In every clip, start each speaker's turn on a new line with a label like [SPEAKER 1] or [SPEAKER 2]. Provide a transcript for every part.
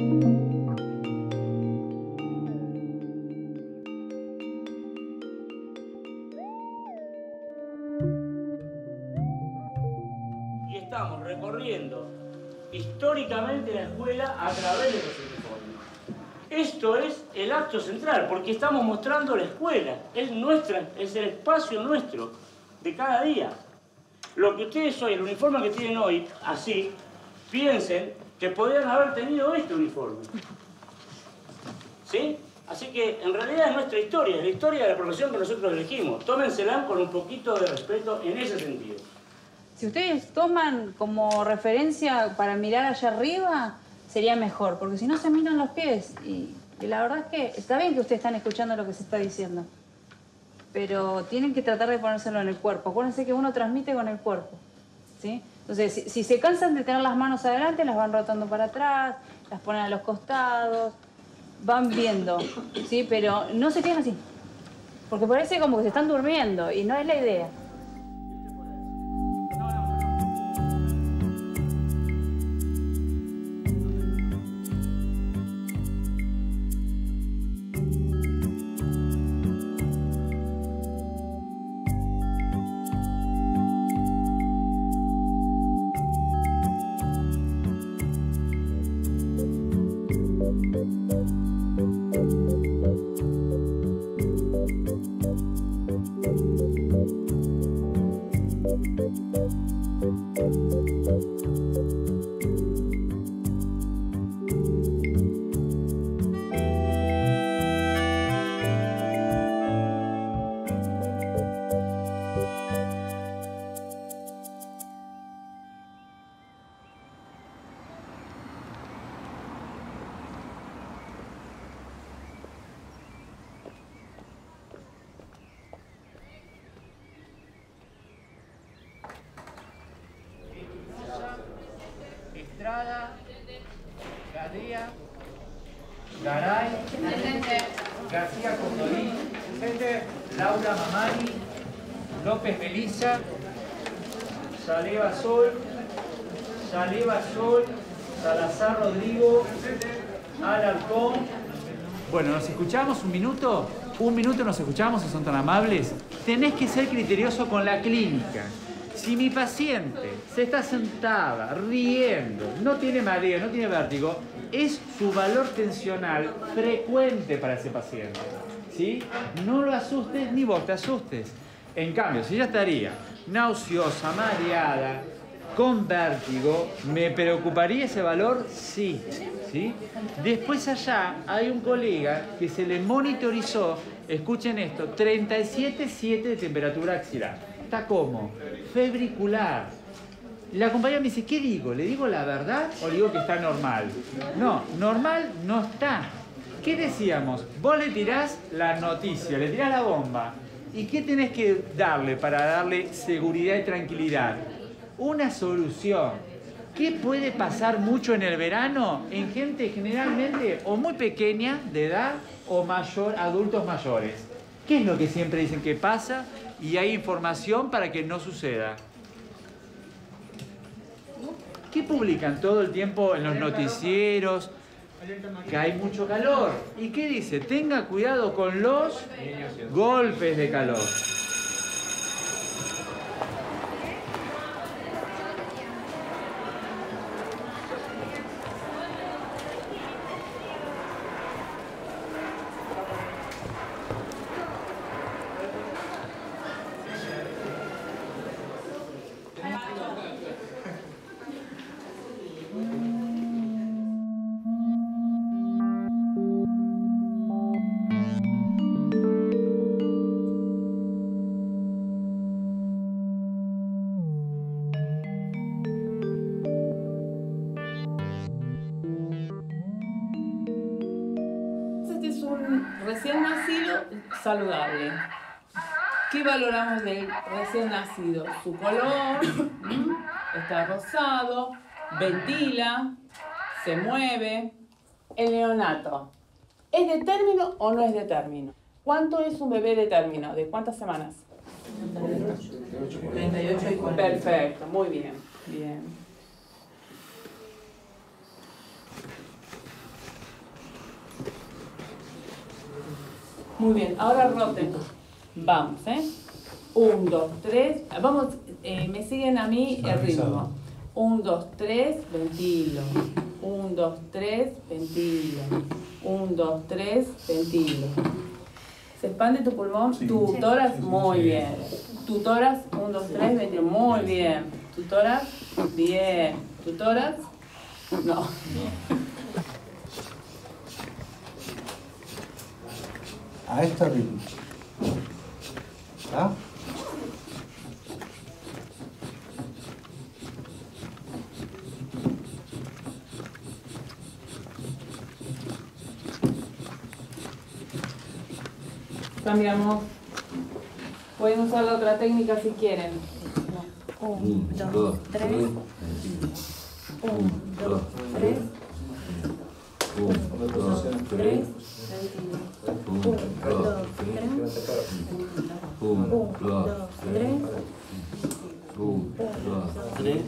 [SPEAKER 1] Y estamos recorriendo históricamente la escuela a través de los uniformes. Esto es el acto central, porque estamos mostrando la escuela. Es nuestra, es el espacio nuestro de cada día. Lo que ustedes hoy, el uniforme que tienen hoy, así, piensen que podrían haber tenido este uniforme. ¿Sí? Así que en realidad es nuestra historia, es la historia de la profesión que nosotros elegimos. Tómensela con un poquito de respeto en ese sentido.
[SPEAKER 2] Si ustedes toman como referencia para mirar allá arriba, sería mejor, porque si no se miran los pies. Y la verdad es que está bien que ustedes están escuchando lo que se está diciendo, pero tienen que tratar de ponérselo en el cuerpo. Acuérdense que uno transmite con el cuerpo, ¿sí? Entonces, si se cansan de tener las manos adelante, las van rotando para atrás, las ponen a los costados, van viendo, ¿sí? Pero no se queden así, porque parece como que se están durmiendo y no es la idea.
[SPEAKER 3] Estrada, Gadea, Garay, García Condorí, Laura Mamani, López Melissa, Saleva Sol, Salazar Rodrigo, Alarcón. Bueno, ¿nos escuchamos un minuto? Un minuto nos escuchamos, si son tan amables. Tenés que ser criterioso con la clínica. Si mi paciente se está sentada, riendo, no tiene mareo, no tiene vértigo, es su valor tensional frecuente para ese paciente, ¿sí? No lo asustes ni vos te asustes. En cambio, si ella estaría nauseosa, mareada, con vértigo, ¿me preocuparía ese valor? Sí, ¿sí? Después allá hay un colega que se le monitorizó, escuchen esto, 37,7 de temperatura axilar. Está como febricular. La compañera me dice, ¿qué digo? ¿Le digo la verdad o le digo que está normal? No, normal no está. ¿Qué decíamos? Vos le tirás la noticia, le tirás la bomba. ¿Y qué tenés que darle para darle seguridad y tranquilidad? Una solución. ¿Qué puede pasar mucho en el verano? En gente generalmente o muy pequeña de edad o mayor, adultos mayores. ¿Qué es lo que siempre dicen que pasa? Y hay información para que no suceda. ¿Qué publican todo el tiempo en los noticieros? Que hay mucho calor. ¿Y qué dice? Tenga cuidado con los golpes de calor.
[SPEAKER 4] Recién nacido, saludable. ¿Qué valoramos del recién nacido? Su color, está rosado, ventila, se mueve. El neonato, ¿es de término o no es de término? ¿Cuánto es un bebé de término? ¿De cuántas semanas? 38 y 40. Perfecto, muy bien. Bien. Muy bien, ahora roten. Vamos, 1, 2, 3. Vamos, me siguen a mí el ritmo. 1, 2, 3, ventilo. 1, 2, 3, ventilo. 1, 2, 3, ventilo. ¿Se expande tu pulmón? Sí. Tu tórax, muy bien. Tu tórax, 1, 2, 3, ventilo. Muy bien. Tu tórax, bien. Tu tórax, no.
[SPEAKER 5] A este ritmo. ¿Ah?
[SPEAKER 4] Cambiamos. Pueden usar la otra técnica si quieren.
[SPEAKER 6] 1, 2, 3. 1, 2, 3. 1, 2, 3. 1, 2, 3. 1, 2, 3. 1, 2, 3.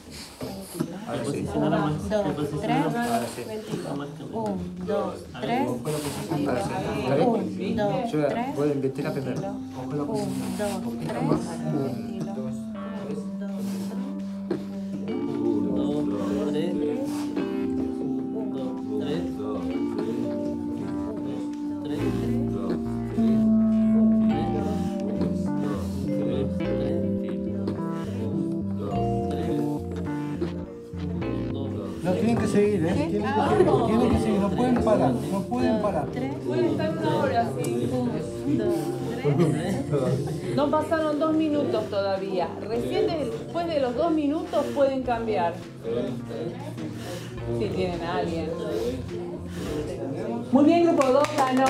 [SPEAKER 7] 1, 2, 3, 1, 2, 3, 1, 2, 3,
[SPEAKER 5] Pueden investigar primero.
[SPEAKER 7] 1, 2, 3,
[SPEAKER 5] No, tienen que seguir, ¿eh? Tienen que seguir, no pueden parar, no pueden parar.
[SPEAKER 4] Pueden estar una hora así. No pasaron 2 minutos todavía. Recién después de los 2 minutos pueden cambiar. Si tienen a alguien. Muy bien, grupo 2 ganó.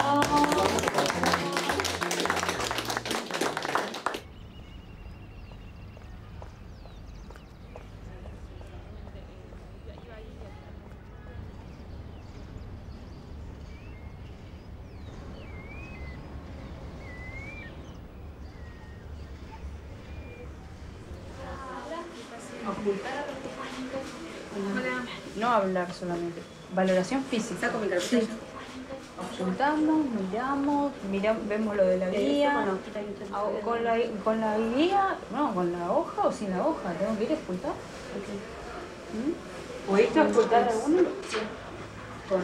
[SPEAKER 2] No hablar solamente. Valoración física. Sí. Ocultamos, miramos, vemos lo de la guía. Con la guía, no, con la hoja o sin la hoja. Tengo que ir a ocultar. ¿Pudiste ocultar alguno? Sí. Con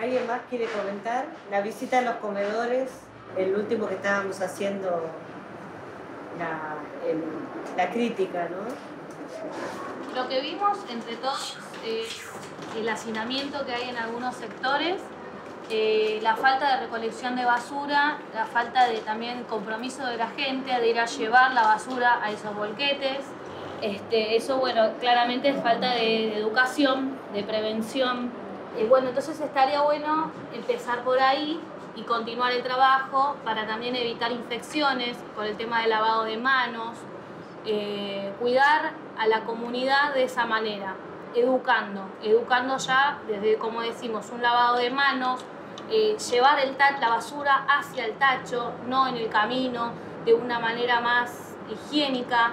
[SPEAKER 8] ¿Alguien más quiere comentar? La visita a los comedores, el último que estábamos haciendo, la crítica, ¿no?
[SPEAKER 9] Lo que vimos entre todos es el hacinamiento que hay en algunos sectores, la falta de recolección de basura, la falta de también compromiso de la gente de ir a llevar la basura a esos bolquetes. Eso, bueno, claramente es falta de educación, de prevención. Bueno, entonces estaría bueno empezar por ahí y continuar el trabajo para también evitar infecciones con el tema del lavado de manos, cuidar a la comunidad de esa manera, educando ya desde, como decimos, un lavado de manos, llevar la basura hacia el tacho, no en el camino, de una manera más higiénica.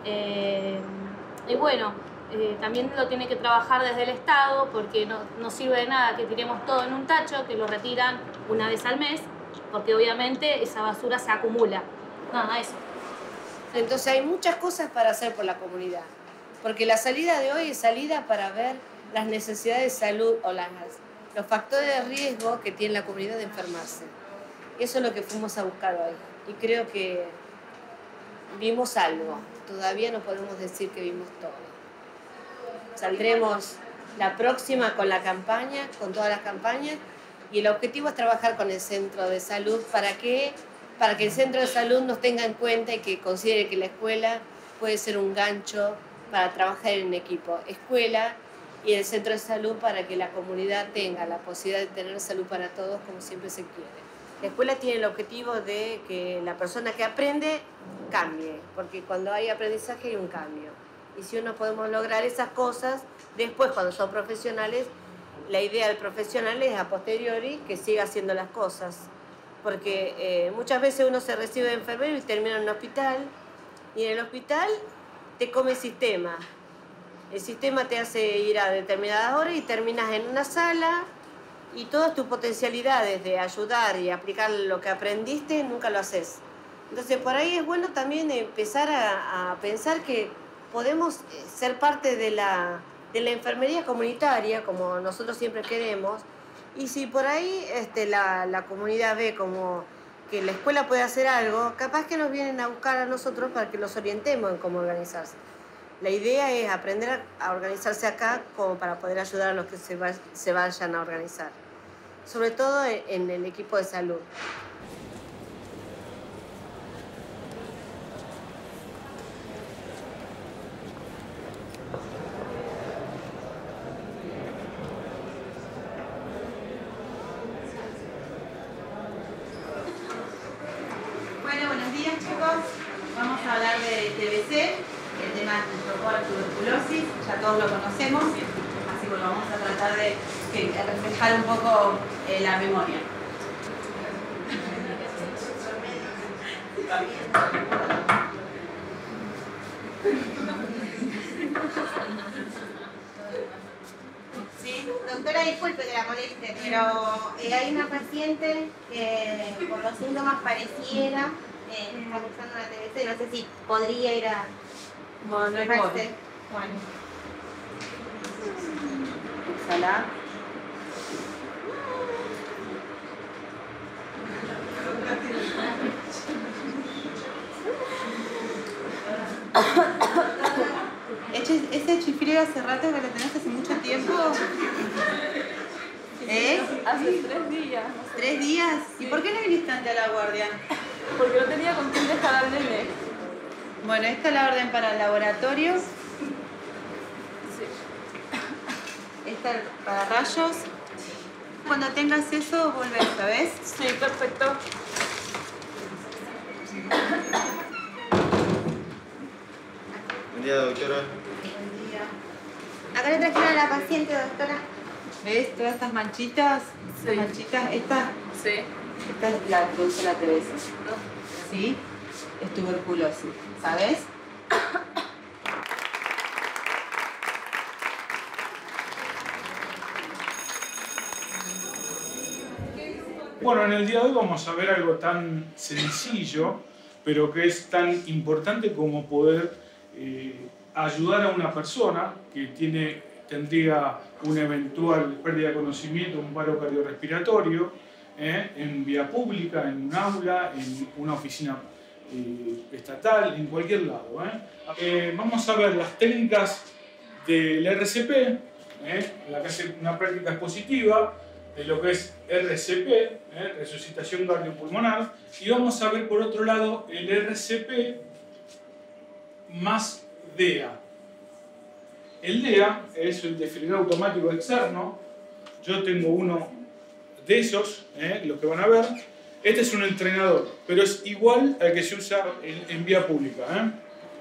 [SPEAKER 9] Y bueno, también lo tiene que trabajar desde el Estado, porque no sirve de nada que tiremos todo en un tacho, que lo retiran una vez al mes, porque obviamente esa basura se acumula. Nada, eso.
[SPEAKER 8] Entonces hay muchas cosas para hacer por la comunidad, porque la salida de hoy es salida para ver las necesidades de salud o los factores de riesgo que tiene la comunidad de enfermarse. Eso es lo que fuimos a buscar hoy. Y creo que vimos algo. Todavía no podemos decir que vimos todo. Saldremos la próxima con la campaña, con todas las campañas, y el objetivo es trabajar con el centro de salud para que el centro de salud nos tenga en cuenta y que considere que la escuela puede ser un gancho para trabajar en equipo. Escuela y el centro de salud para que la comunidad tenga la posibilidad de tener salud para todos como siempre se quiere. La escuela tiene el objetivo de que la persona que aprende cambie, porque cuando hay aprendizaje hay un cambio. Y si no podemos lograr esas cosas, después cuando son profesionales, la idea del profesional es a posteriori que siga haciendo las cosas. Porque muchas veces uno se recibe de enfermero y termina en un hospital, y en el hospital te come el sistema. El sistema te hace ir a determinadas horas y terminas en una sala, y todas tus potencialidades de ayudar y aplicar lo que aprendiste nunca lo haces. Entonces por ahí es bueno también empezar a pensar que podemos ser parte de la enfermería comunitaria, como nosotros siempre queremos, y si por ahí la comunidad ve como que la escuela puede hacer algo, capaz que nos vienen a buscar a nosotros para que los orientemos en cómo organizarse. La idea es aprender a organizarse acá como para poder ayudar a los que se vayan a organizar, sobre todo en el equipo de salud.
[SPEAKER 10] Buenos días, chicos. Vamos a hablar de TBC, el tema de tuberculosis, ya todos lo conocemos, así que vamos a tratar de reflejar un poco la memoria. Sí, doctora, disculpe que la moleste, pero hay una paciente que por los síntomas pareciera está cursando una TBC, no sé si podría ir a...
[SPEAKER 4] Bueno, no hay
[SPEAKER 10] bueno.
[SPEAKER 4] Exhala.
[SPEAKER 10] ¿Ese chiflido hace rato que lo tenés, hace mucho tiempo?
[SPEAKER 2] Hace 3 días.
[SPEAKER 10] ¿3 días? ¿Y por qué no viniste ante la guardia?
[SPEAKER 2] Porque no tenía con quién dejar al nene.
[SPEAKER 10] Bueno, esta es la orden para el laboratorio. Sí. Esta para rayos. Cuando tengas eso, volvés, ¿sabes?
[SPEAKER 2] Sí, perfecto.
[SPEAKER 6] Buen día, doctora.
[SPEAKER 10] Buen día. Acá le trajeron a la paciente, doctora.
[SPEAKER 8] ¿Ves todas estas manchitas?
[SPEAKER 2] Sí.
[SPEAKER 8] Manchitas, esta es la que produce la TBC. ¿Sí? Es tuberculosis, ¿sabes?
[SPEAKER 11] Bueno, en el día de hoy vamos a ver algo tan sencillo, pero que es tan importante como poder ayudar a una persona que tiene tendría una eventual pérdida de conocimiento, un paro cardiorrespiratorio, en vía pública, en un aula, en una oficina estatal, en cualquier lado. Vamos a ver las técnicas del RCP, en la que hace una práctica expositiva de lo que es RCP, resucitación cardiopulmonar, y vamos a ver por otro lado el RCP más DEA. El DEA es el desfibrilador automático externo. Yo tengo uno de esos, los que van a ver. Este es un entrenador, pero es igual al que se usa en vía pública.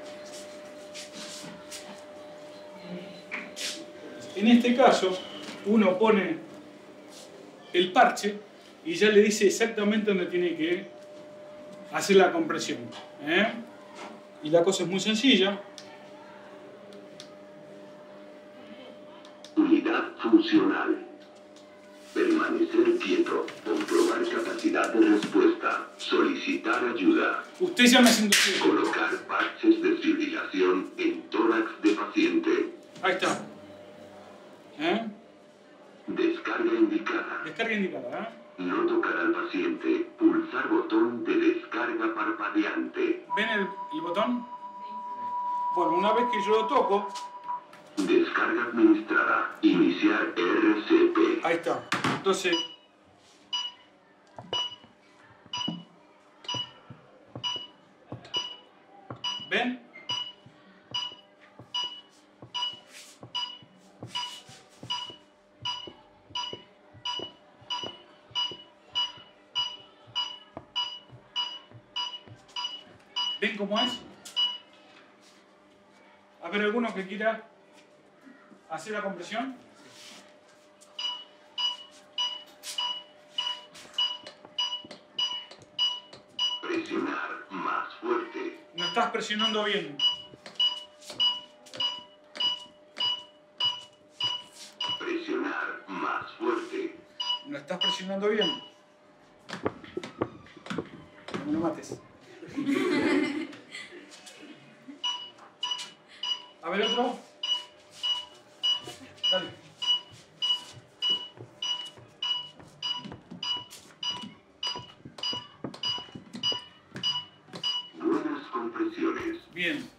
[SPEAKER 11] En este caso, uno pone el parche y ya le dice exactamente dónde tiene que hacer la compresión. Y la cosa es muy sencilla.
[SPEAKER 12] Unidad funcional. Permanecer quieto. Comprobar capacidad de respuesta. Solicitar ayuda.
[SPEAKER 11] Usted ya me haciendo quieto.
[SPEAKER 12] Colocar parches de fibrilación en tórax de paciente.
[SPEAKER 11] Ahí está.
[SPEAKER 12] Descarga indicada.
[SPEAKER 11] Descarga indicada,
[SPEAKER 12] No tocar al paciente. Pulsar botón de descarga parpadeante.
[SPEAKER 11] ¿Ven el botón? Bueno, una vez que yo lo toco...
[SPEAKER 12] Descarga administrada. Iniciar RCP.
[SPEAKER 11] Ahí está. Entonces... ¿Ven? ¿Ven cómo es? A ver, ¿alguno que quiera hacer la compresión?
[SPEAKER 12] Presionar más fuerte.
[SPEAKER 11] No estás presionando bien.
[SPEAKER 12] Presionar más fuerte.
[SPEAKER 11] No estás presionando bien. No me mates. A ver otro. Dale.
[SPEAKER 12] Buenas compresiones.
[SPEAKER 11] Bien.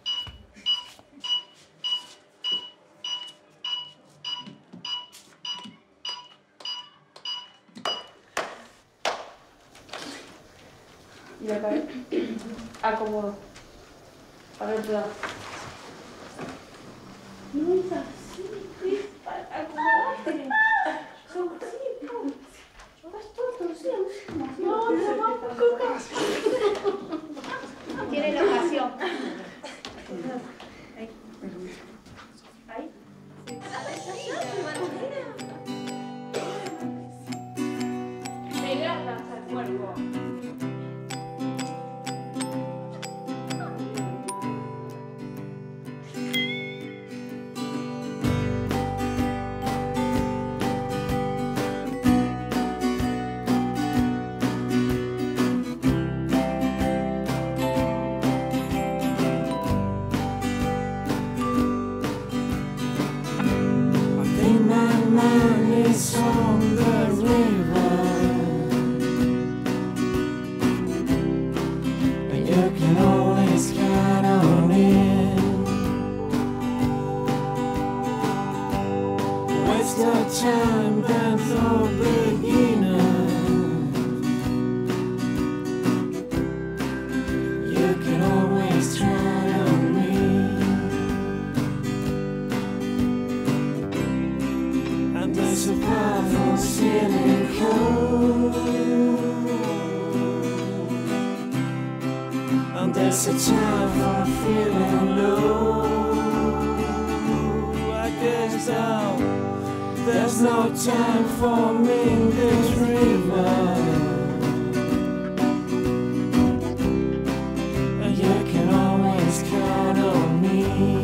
[SPEAKER 2] Y acá acomodo. Para el otro lado. No es así, es para acomodarte. Son así, no. Vas todo torcido. No, vamos, Coca.
[SPEAKER 9] Tiene la ocasión.
[SPEAKER 2] Ahí. Ahí. Pegarlas al cuerpo.
[SPEAKER 13] On the river, and you can always count on it. Waste your time, that's all beginner. You can always try on me. And there's a powerful ceiling code, and there's a time for feeling low. I guess there's no time for me in this river, and you can always count on me.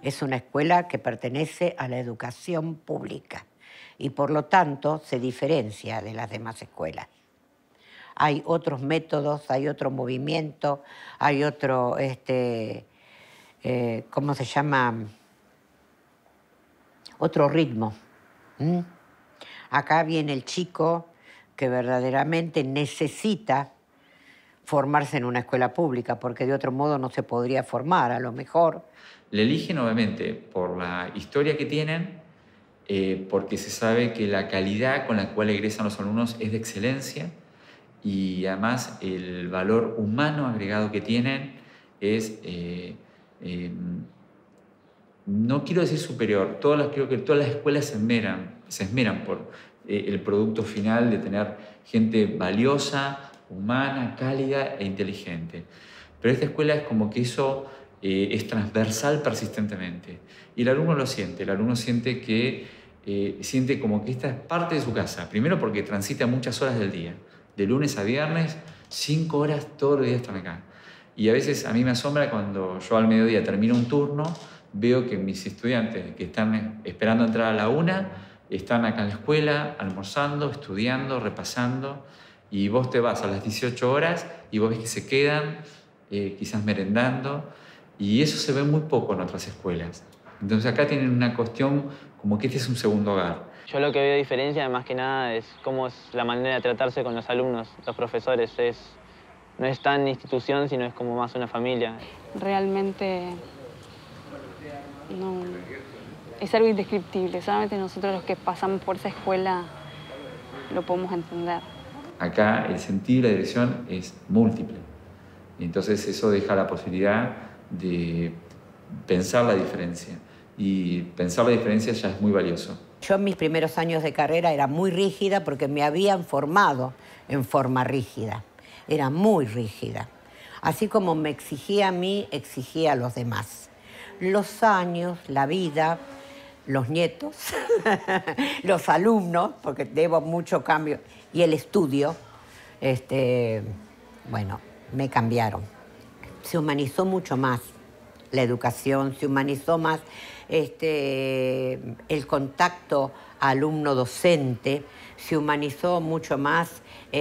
[SPEAKER 14] Es una escuela que pertenece a la educación pública y por lo tanto se diferencia de las demás escuelas. Hay otros métodos, hay otro movimiento, hay otro, ¿cómo se llama? Otro ritmo. Acá viene el chico que verdaderamente necesita formarse en una escuela pública, porque de otro modo no se podría formar, a lo mejor.
[SPEAKER 3] Le eligen obviamente por la historia que tienen, porque se sabe que la calidad con la cual egresan los alumnos es de excelencia y además el valor humano agregado que tienen es, no quiero decir superior, creo que todas las escuelas se esmeran por el producto final de tener gente valiosa, humana, cálida e inteligente. Pero esta escuela es como que eso es transversal persistentemente. Y el alumno lo siente, el alumno siente siente como que esta es parte de su casa. Primero porque transita muchas horas del día, de lunes a viernes, 5 horas todos los días están acá. Y a veces a mí me asombra cuando yo al mediodía termino un turno, veo que mis estudiantes que están esperando entrar a la 1 están acá en la escuela, almorzando, estudiando, repasando, y vos te vas a las 18 horas y vos ves que se quedan, quizás merendando, y eso se ve muy poco en otras escuelas. Entonces acá tienen una cuestión como que este es un segundo hogar.
[SPEAKER 15] Yo lo que veo diferencia más que nada es cómo es la manera de tratarse con los alumnos, los profesores. No es tan institución, sino es como más una familia.
[SPEAKER 2] Realmente no, es algo indescriptible. Solamente nosotros los que pasamos por esa escuela lo podemos entender.
[SPEAKER 3] Acá el sentido y la dirección es múltiple. Entonces eso deja la posibilidad de pensar la diferencia. Y pensar la diferencia ya es muy valioso.
[SPEAKER 14] Yo en mis primeros años de carrera era muy rígida porque me habían formado en forma rígida. Era muy rígida. Así como me exigía a mí, exigía a los demás. Los años, la vida, los nietos, los alumnos, porque debo mucho cambio, y el estudio, bueno, me cambiaron. Se humanizó mucho más la educación, se humanizó más el contacto alumno-docente, se humanizó mucho más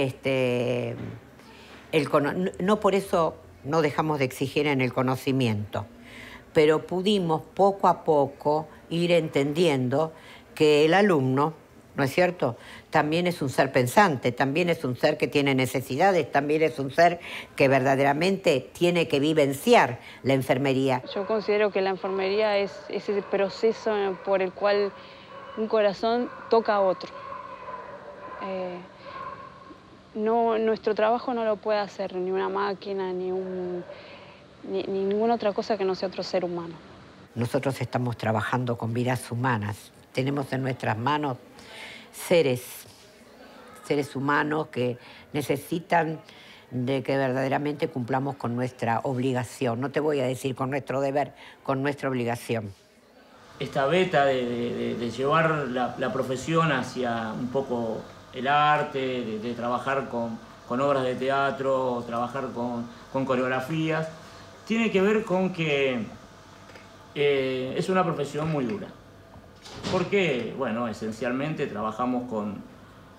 [SPEAKER 14] no por eso no dejamos de exigir en el conocimiento, pero pudimos poco a poco ir entendiendo que el alumno, ¿no es cierto?, también es un ser pensante, también es un ser que tiene necesidades, también es un ser que verdaderamente tiene que vivenciar la enfermería.
[SPEAKER 2] Yo considero que la enfermería es ese proceso por el cual un corazón toca a otro. Nuestro trabajo no lo puede hacer ni una máquina, ni ninguna otra cosa que no sea otro ser humano.
[SPEAKER 14] Nosotros estamos trabajando con vidas humanas. Tenemos en nuestras manos seres humanos que necesitan de que verdaderamente cumplamos con nuestra obligación. No te voy a decir con nuestro deber, con nuestra obligación.
[SPEAKER 1] Esta beta de llevar la profesión hacia un poco el arte, de trabajar con obras de teatro, trabajar con coreografías, tiene que ver con que es una profesión muy dura. Porque, bueno, esencialmente trabajamos con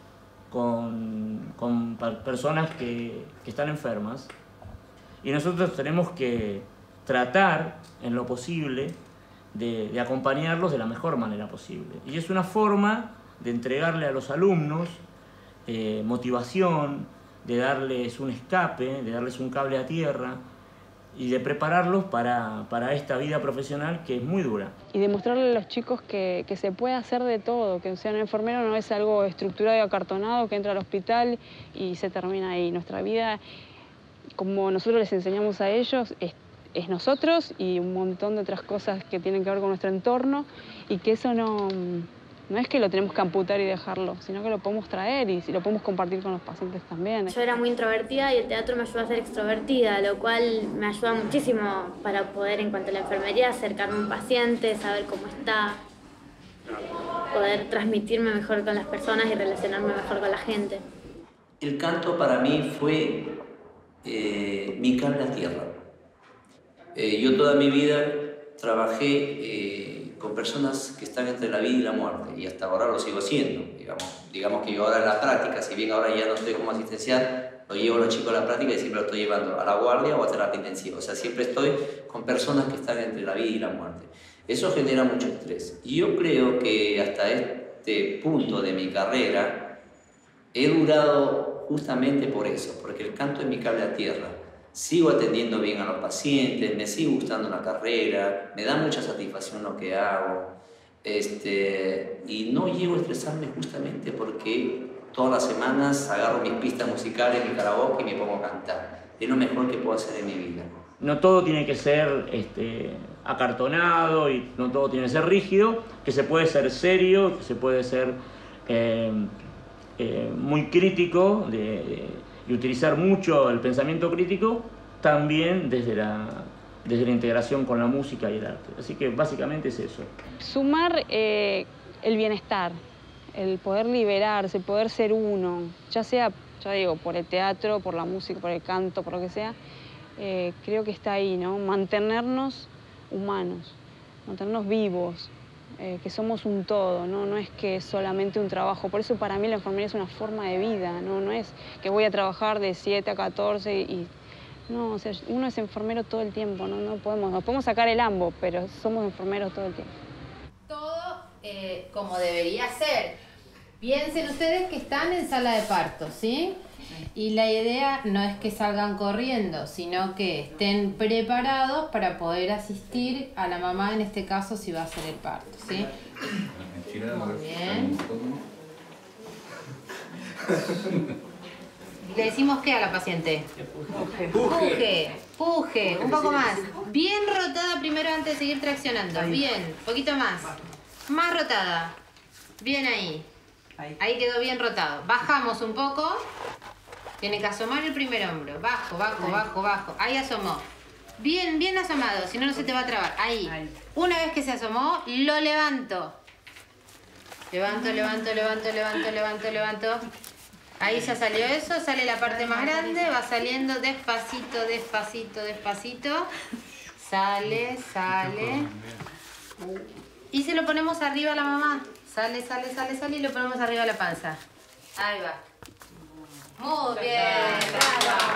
[SPEAKER 1] personas que están enfermas y nosotros tenemos que tratar en lo posible de acompañarlos de la mejor manera posible. Y es una forma de entregarle a los alumnos motivación, de darles un escape, de darles un cable a tierra y de prepararlos para esta vida profesional que es muy dura.
[SPEAKER 2] Y demostrarle a los chicos que se puede hacer de todo, que ser un enfermero no es algo estructurado y acartonado que entra al hospital y se termina ahí. Nuestra vida, como nosotros les enseñamos a ellos, es nosotros y un montón de otras cosas que tienen que ver con nuestro entorno y que eso no es que lo tenemos que amputar y dejarlo, sino que lo podemos traer y lo podemos compartir con los pacientes también.
[SPEAKER 16] Yo era muy introvertida y el teatro me ayudó a ser extrovertida, lo cual me ayuda muchísimo para poder, en cuanto a la enfermería, acercarme a un paciente, saber cómo está, poder transmitirme mejor con las personas y relacionarme mejor con la gente.
[SPEAKER 17] El canto para mí fue mi cable a tierra. Yo toda mi vida trabajé con personas que están entre la vida y la muerte, y hasta ahora lo sigo haciendo. Digamos que yo ahora en la práctica, si bien ahora ya no estoy como asistencial, lo llevo a los chicos a la práctica y siempre lo estoy llevando a la guardia o a terapia intensiva. O sea, siempre estoy con personas que están entre la vida y la muerte. Eso genera mucho estrés. Y yo creo que hasta este punto de mi carrera he durado justamente por eso, porque el canto es mi cable a tierra. Sigo atendiendo bien a los pacientes, me sigue gustando la carrera, me da mucha satisfacción lo que hago. Y no llego a estresarme justamente porque todas las semanas agarro mis pistas musicales, mi karaoke y me pongo a cantar. Es lo mejor que puedo hacer en mi vida.
[SPEAKER 1] No todo tiene que ser acartonado y no todo tiene que ser rígido, que se puede ser serio, que se puede ser muy crítico y utilizar mucho el pensamiento crítico también desde la integración con la música y el arte. Así que básicamente es eso.
[SPEAKER 2] Sumar el bienestar, el poder liberarse, el poder ser uno, ya sea, ya digo, por el teatro, por la música, por el canto, por lo que sea, creo que está ahí, ¿no? Mantenernos humanos, mantenernos vivos, que somos un todo, ¿no? No es que es solamente un trabajo. Por eso para mí la enfermería es una forma de vida, ¿no? No es que voy a trabajar de 7 a 14 y... No, o sea, uno es enfermero todo el tiempo, ¿no? Nos podemos sacar el ambo, pero somos enfermeros todo el tiempo.
[SPEAKER 18] Todo como debería ser. Piensen ustedes que están en sala de parto, ¿sí? Y la idea no es que salgan corriendo, sino que estén preparados para poder asistir a la mamá, en este caso, si va a hacer el parto, ¿sí? Muy bien. Le decimos ¿qué a la paciente? Puje, un poco más. Bien rotada primero antes de seguir traccionando. Bien, poquito más. Más rotada. Bien ahí. Ahí quedó bien rotado. Bajamos un poco. Tiene que asomar el primer hombro. Bajo, bajo, bajo, bajo. Ahí asomó. Bien, bien asomado, si no, no se te va a trabar. Ahí. Una vez que se asomó, lo levanto. Levanto, levanto, levanto, levanto, levanto, levanto. Ahí ya salió eso, sale la parte más grande, va saliendo despacito, despacito, despacito. Sale, sale. Y se lo ponemos arriba a la mamá. Sale, sale, sale, sale y lo ponemos arriba a la panza. Ahí va. Muy bien, bravo.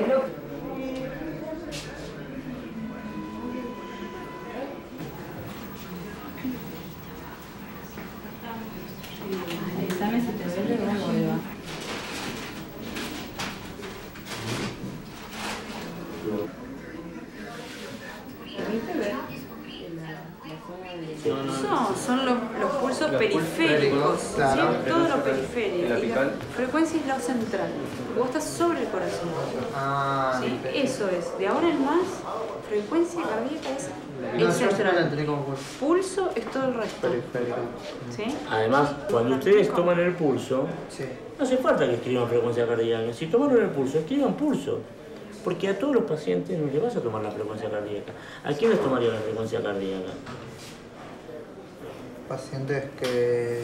[SPEAKER 2] Dame si te duele, luego le va. No, son los pulsos periféricos,
[SPEAKER 19] claro.
[SPEAKER 2] ¿sí? Todo lo periférico.
[SPEAKER 19] ¿Y la
[SPEAKER 2] Y
[SPEAKER 19] apical?
[SPEAKER 2] la frecuencia es lo central. Vos estás sobre el corazón.
[SPEAKER 19] Ah,
[SPEAKER 2] ¿Sí? Eso es. De ahora en más, frecuencia cardíaca es el central. Pulso es todo el resto. ¿Sí?
[SPEAKER 1] Además, cuando ustedes toman el pulso, no hace falta que escriban frecuencia cardíaca. Si tomaron el pulso, escriban pulso. Porque a todos los pacientes no les vas a tomar la frecuencia cardíaca. ¿A quién les tomaría la frecuencia cardíaca?
[SPEAKER 19] Pacientes que...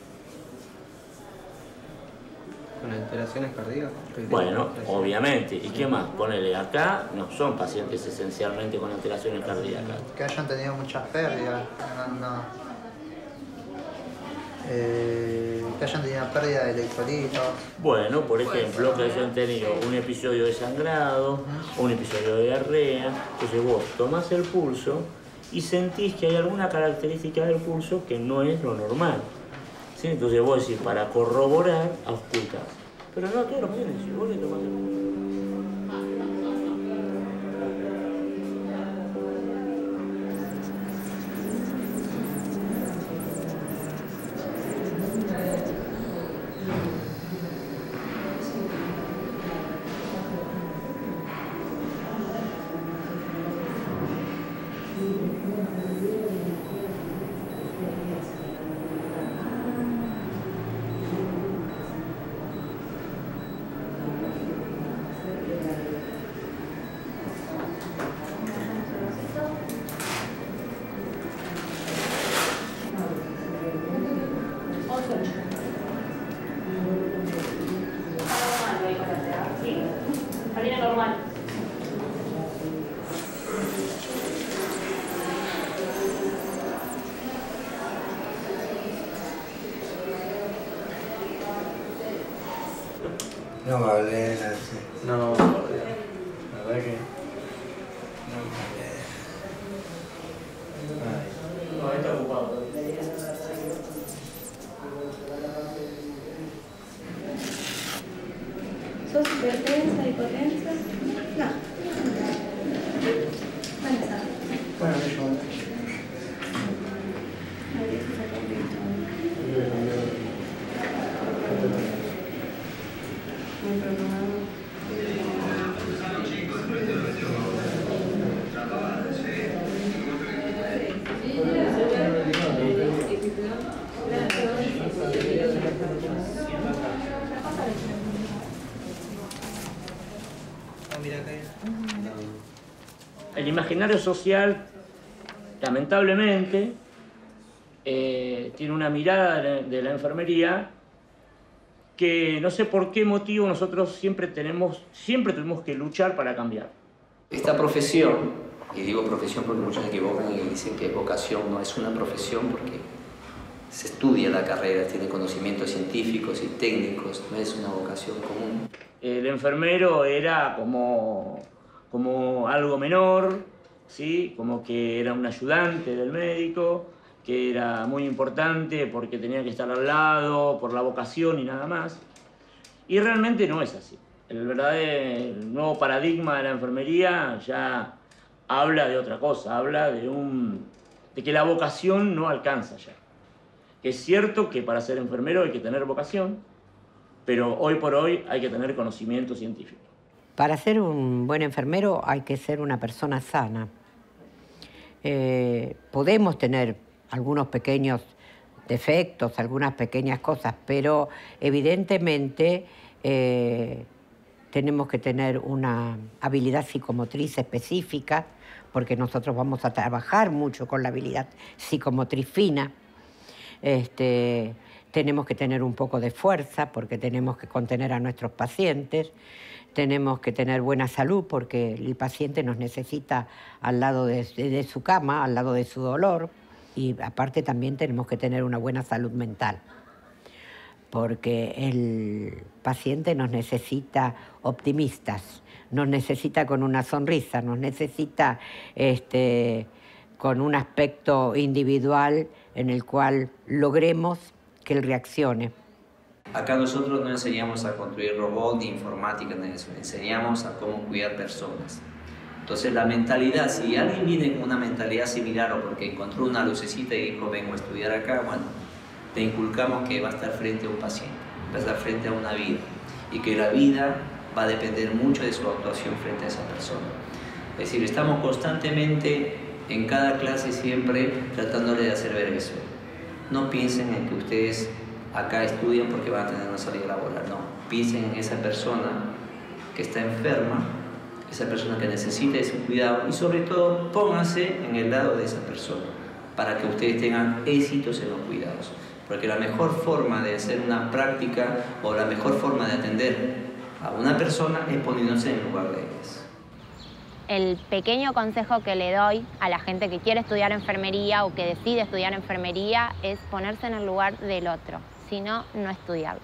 [SPEAKER 19] con alteraciones cardíacas.
[SPEAKER 1] Bueno, obviamente. ¿Y qué más? Ponele acá, no son pacientes esencialmente con alteraciones cardíacas.
[SPEAKER 19] Que hayan tenido muchas pérdidas. Que hayan tenido pérdida de electrolitos.
[SPEAKER 1] Bueno, por ejemplo, que hayan tenido un episodio de sangrado, un episodio de diarrea. Entonces vos tomás el pulso y sentís que hay alguna característica del pulso que no es lo normal. ¿Sí? Entonces vos decís, para corroborar, auscultás. Pero no a todos los pacientes, si vos le tomás el pulso.
[SPEAKER 19] No vale, no, la verdad que...
[SPEAKER 1] No, está ocupado.
[SPEAKER 7] ¿Sos hipertensa, hipotensa? No.
[SPEAKER 19] Bueno, yo...
[SPEAKER 1] El imaginario social, lamentablemente, tiene una mirada de la enfermería que no sé por qué motivo nosotros siempre tuvimos que luchar para cambiar.
[SPEAKER 17] Esta profesión, y digo profesión porque muchos se equivocan y dicen que vocación no es una profesión porque se estudia la carrera, tiene conocimientos científicos y técnicos, no es una vocación común.
[SPEAKER 1] El enfermero era como algo menor, ¿sí? Como que era un ayudante del médico, que era muy importante porque tenía que estar al lado, por la vocación y nada más. Y realmente no es así. El verdadero nuevo paradigma de la enfermería ya habla de otra cosa, habla de que la vocación no alcanza ya. Es cierto que para ser enfermero hay que tener vocación, pero hoy por hoy hay que tener conocimiento científico.
[SPEAKER 14] Para ser un buen enfermero hay que ser una persona sana. Podemos tener algunos pequeños defectos, algunas pequeñas cosas, pero evidentemente tenemos que tener una habilidad psicomotriz específica, porque nosotros vamos a trabajar mucho con la habilidad psicomotriz fina. Tenemos que tener un poco de fuerza, porque tenemos que contener a nuestros pacientes. Tenemos que tener buena salud, porque el paciente nos necesita al lado de su cama, al lado de su dolor. Y aparte también tenemos que tener una buena salud mental, porque el paciente nos necesita optimistas, nos necesita con una sonrisa, nos necesita con un aspecto individual en el cual logremos que él reaccione.
[SPEAKER 17] Acá nosotros no enseñamos a construir robots ni informática, ni eso. Enseñamos a cómo cuidar personas. Entonces la mentalidad, si alguien viene con una mentalidad similar o porque encontró una lucecita y dijo vengo a estudiar acá, bueno, le inculcamos que va a estar frente a un paciente, va a estar frente a una vida y que la vida va a depender mucho de su actuación frente a esa persona. Es decir, estamos constantemente en cada clase siempre tratándole de hacer ver eso. No piensen en que ustedes acá estudian porque van a tener una salida laboral, no. Piensen en esa persona que está enferma, esa persona que necesita ese cuidado y sobre todo pónganse en el lado de esa persona para que ustedes tengan éxitos en los cuidados. Porque la mejor forma de hacer una práctica o la mejor forma de atender a una persona es poniéndose en el lugar de ellas.
[SPEAKER 20] El pequeño consejo que le doy a la gente que quiere estudiar enfermería o que decide estudiar enfermería es ponerse en el lugar del otro, si no, no estudiarlo.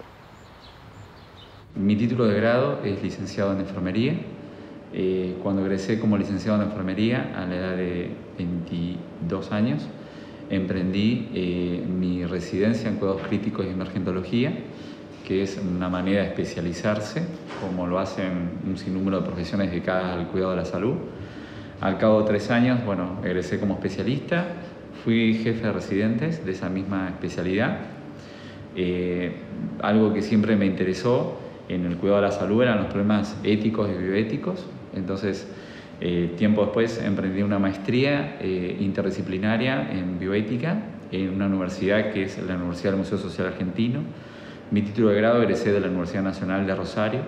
[SPEAKER 3] Mi título de grado es licenciado en enfermería. Cuando egresé como licenciado en enfermería a la edad de 22 años, emprendí mi residencia en cuidados críticos y emergentología, que es una manera de especializarse, como lo hacen un sinnúmero de profesiones dedicadas al cuidado de la salud. Al cabo de 3 años, bueno, egresé como especialista, fui jefe de residentes de esa misma especialidad. Algo que siempre me interesó en el cuidado de la salud eran los problemas éticos y bioéticos. Entonces, tiempo después emprendí una maestría interdisciplinaria en bioética en una universidad que es la Universidad del Museo Social Argentino. Mi título de grado egresé de la Universidad Nacional de Rosario.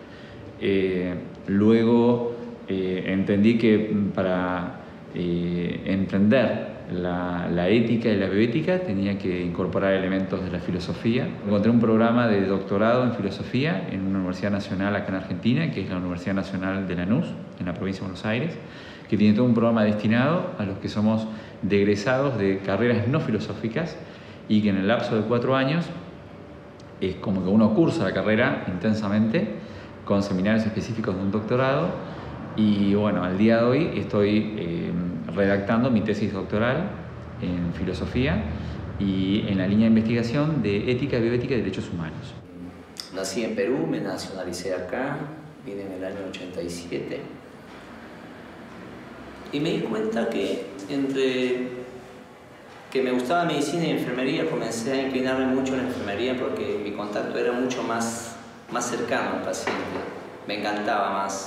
[SPEAKER 3] Luego entendí que para emprender la ética y la bioética tenía que incorporar elementos de la filosofía. Encontré un programa de doctorado en filosofía en una universidad nacional acá en Argentina, que es la Universidad Nacional de Lanús, en la provincia de Buenos Aires, que tiene todo un programa destinado a los que somos de egresados de carreras no filosóficas y que en el lapso de 4 años es como que uno cursa la carrera intensamente con seminarios específicos de un doctorado y bueno, al día de hoy estoy redactando mi tesis doctoral en filosofía y en la línea de investigación de ética, bioética y derechos humanos.
[SPEAKER 17] Nací en Perú, me nacionalicé acá, vine en el año 87 y me di cuenta que entre que me gustaba medicina y enfermería comencé a inclinarme mucho en la enfermería porque mi contacto era mucho más cercano al paciente, me encantaba más.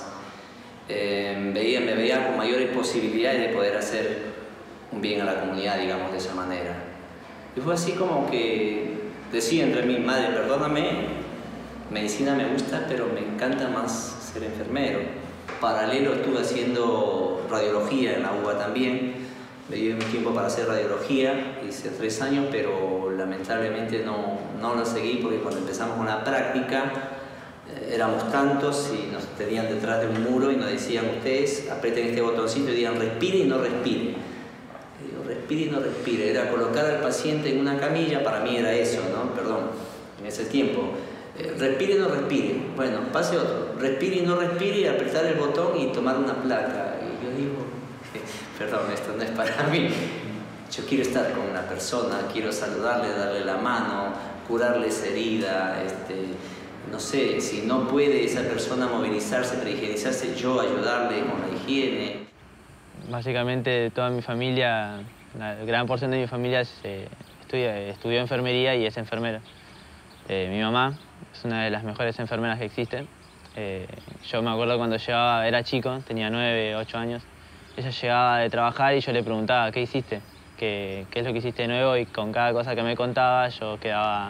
[SPEAKER 17] Me veía con mayores posibilidades de poder hacer un bien a la comunidad, digamos, de esa manera. Y fue así como que decía entre mí, madre, perdóname, medicina me gusta, pero me encanta más ser enfermero. Paralelo estuve haciendo radiología en la UBA también, me dio un tiempo para hacer radiología, hice 3 años, pero lamentablemente no lo seguí porque cuando empezamos con la práctica, éramos tantos y nos tenían detrás de un muro y nos decían ustedes aprieten este botoncito y digan respire y no respire. Y digo, respire y no respire. Era colocar al paciente en una camilla, para mí era eso, ¿no? Perdón, en ese tiempo. Respire y no respire. Bueno, pase otro. Respire y no respire y apretar el botón y tomar una placa. Y yo digo, perdón, esto no es para mí. Yo quiero estar con una persona, quiero saludarle, darle la mano, curarle esa herida, no sé, si no puede esa persona movilizarse, prehigienizarse, yo ayudarle con la higiene.
[SPEAKER 15] Básicamente toda mi familia, una gran porción de mi familia estudió enfermería y es enfermera. Mi mamá es una de las mejores enfermeras que existen. Yo me acuerdo cuando era chico, tenía 9, 8 años, ella llegaba de trabajar y yo le preguntaba, ¿qué hiciste? ¿Qué es lo que hiciste de nuevo? Y con cada cosa que me contaba yo quedaba,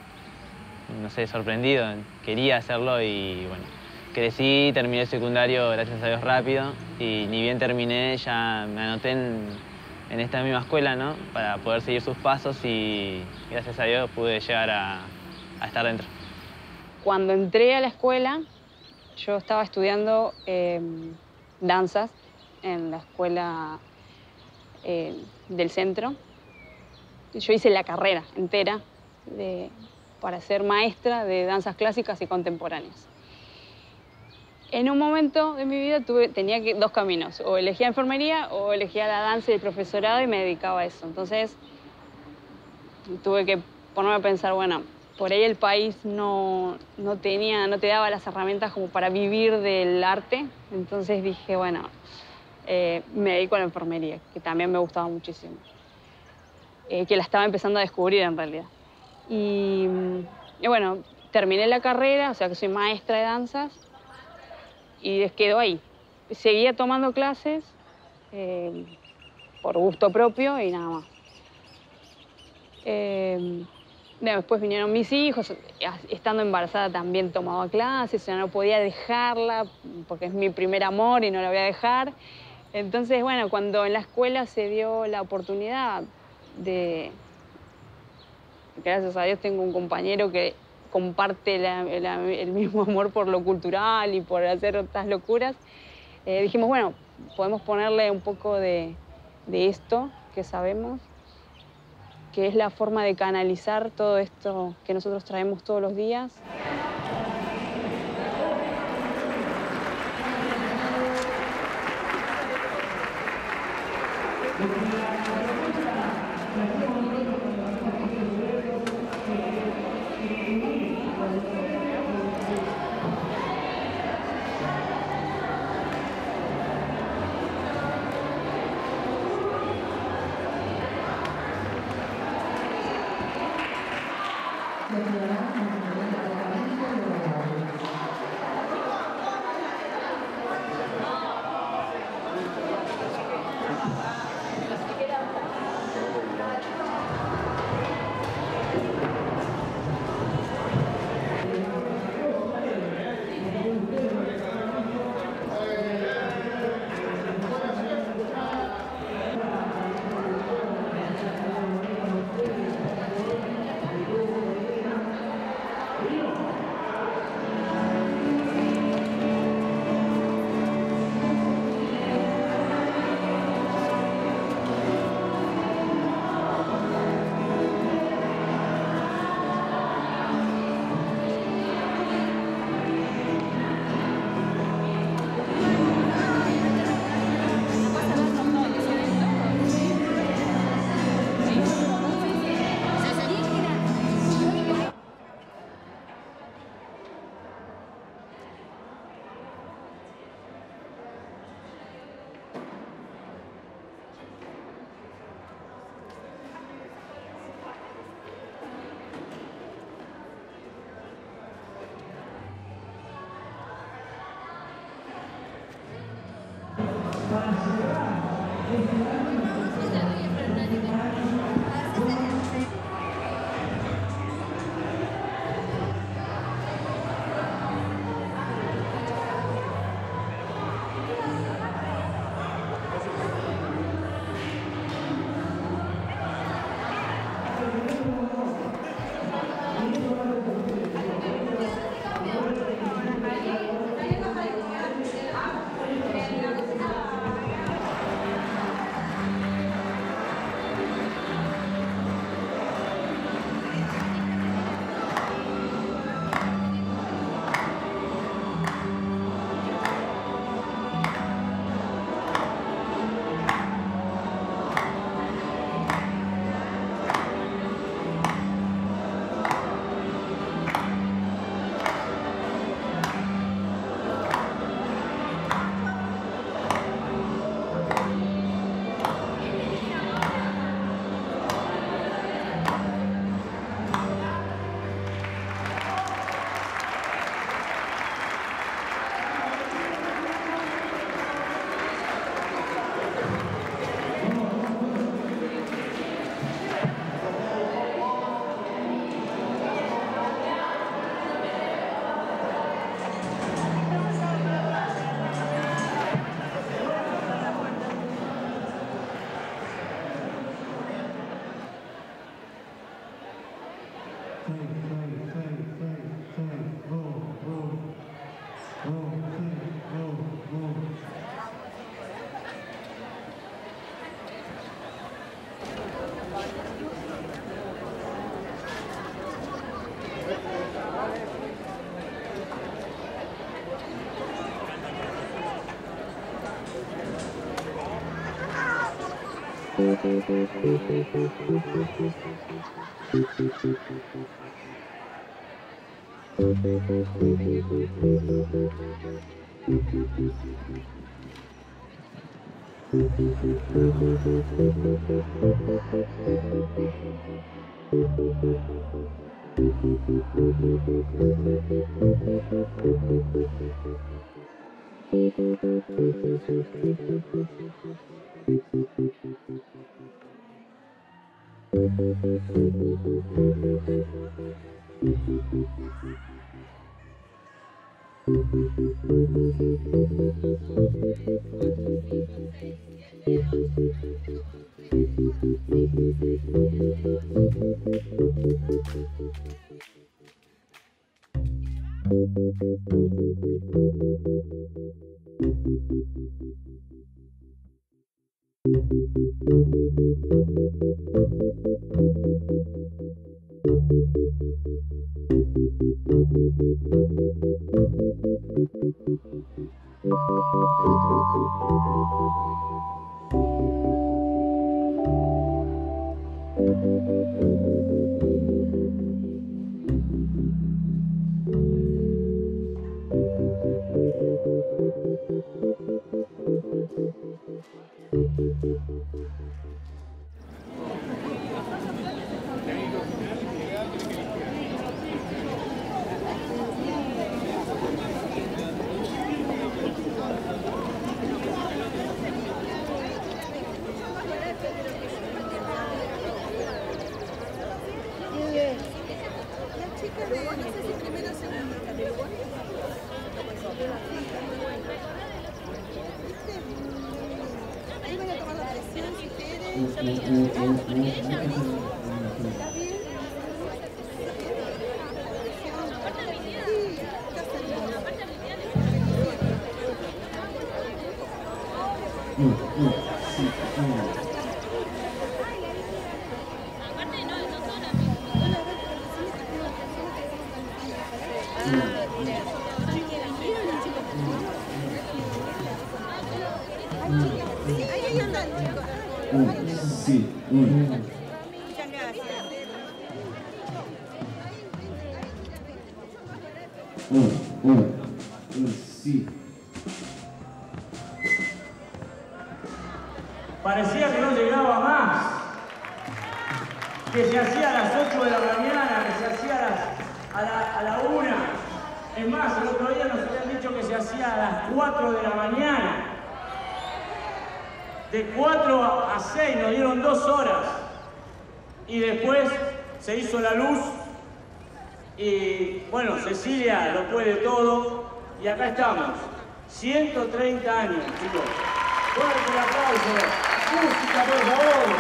[SPEAKER 15] no sé, sorprendido, quería hacerlo y bueno, crecí, terminé el secundario, gracias a Dios, rápido y ni bien terminé ya me anoté en esta misma escuela, ¿no? Para poder seguir sus pasos y gracias a Dios pude llegar a estar dentro.
[SPEAKER 2] Cuando entré a la escuela, yo estaba estudiando danzas en la escuela del centro. Yo hice la carrera entera para ser maestra de danzas clásicas y contemporáneas. en un momento de mi vida tenía dos caminos. O elegía enfermería o elegía la danza y el profesorado y me dedicaba a eso. Entonces tuve que ponerme a pensar, bueno, por ahí el país no te daba las herramientas como para vivir del arte. Entonces dije, bueno, me dedico a la enfermería, que también me gustaba muchísimo. Que la estaba empezando a descubrir en realidad. Y bueno, terminé la carrera, o sea que soy maestra de danzas, y quedó ahí. Seguía tomando clases por gusto propio y nada más. Después vinieron mis hijos, estando embarazada también tomaba clases, o sea, no podía dejarla porque es mi primer amor y no la voy a dejar. Entonces, bueno, cuando en la escuela se dio la oportunidad gracias a Dios tengo un compañero que comparte el mismo amor por lo cultural y por hacer otras locuras. Dijimos, bueno, podemos ponerle un poco de esto que sabemos, que es la forma de canalizar todo esto que nosotros traemos todos los días.
[SPEAKER 1] Parecía que no llegaba más, que se hacía a las 8 de la mañana, que se hacía a la 1. Es más, el otro día nos habían dicho que se hacía a las 4 de la mañana. De 4 a 6 nos dieron 2 horas. Y después se hizo la luz. Y bueno, Cecilia lo puede todo. Y acá estamos. 130 años, chicos. Fuerte el aplauso. Música, por favor.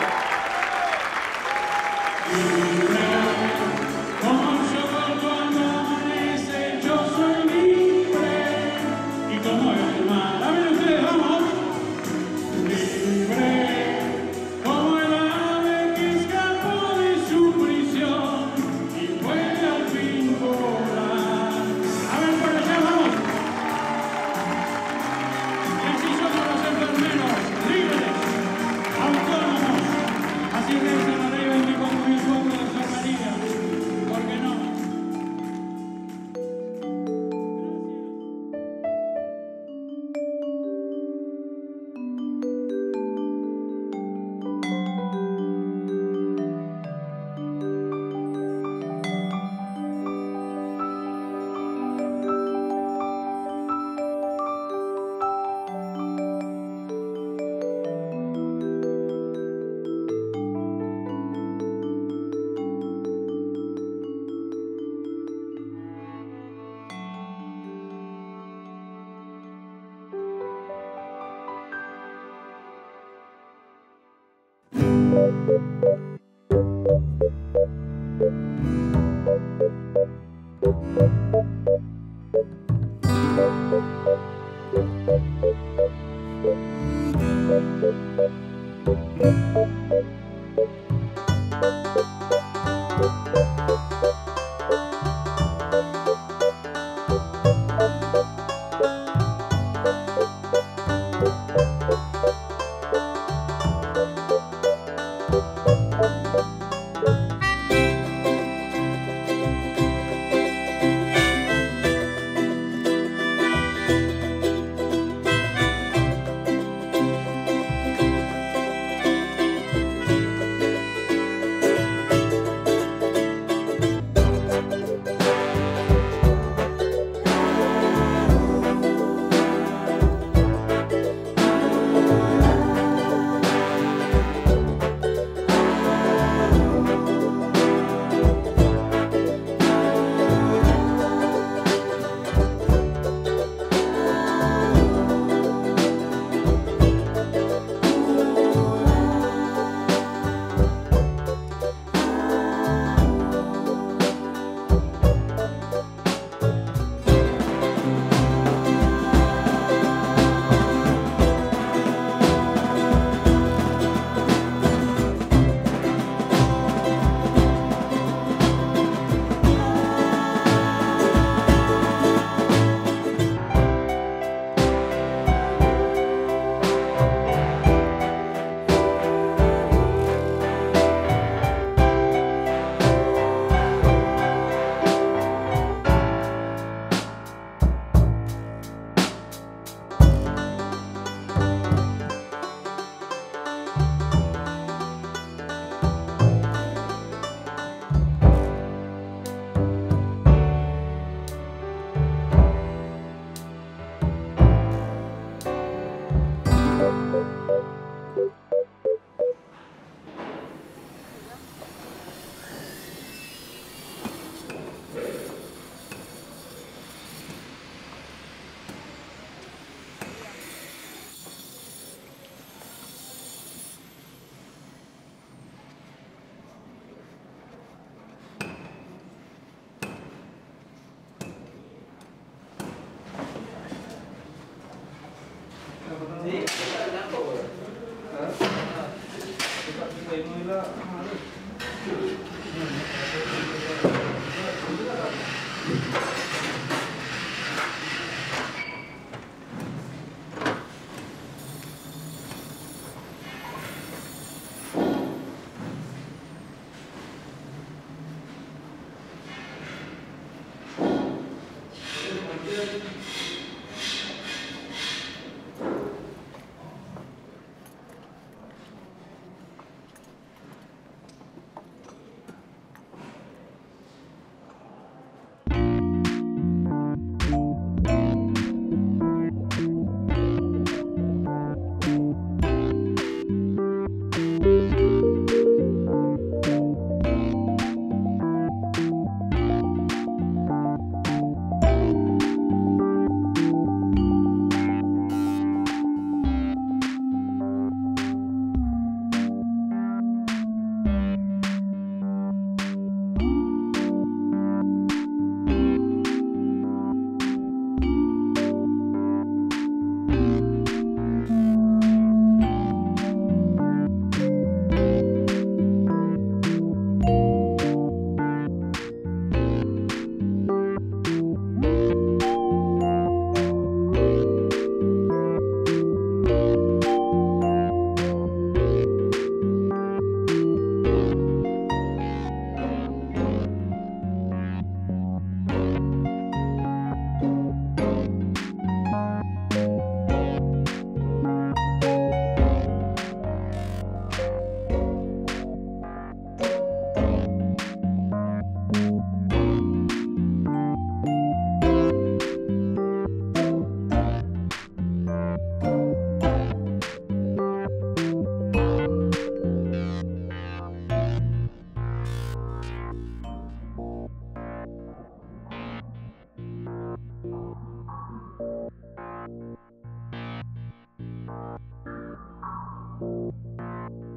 [SPEAKER 13] Como yo cuando amanece, yo soy libre. Y como el mar, también ustedes, vamos. Libre, como el ave que escapó de su prisión y puede al fin volar. A ver, por allá, vamos. Y así somos los enfermeros, libres, autónomos. Así reza la ley 24.004 de enfermería. ¿Por qué no?
[SPEAKER 20] Thank you.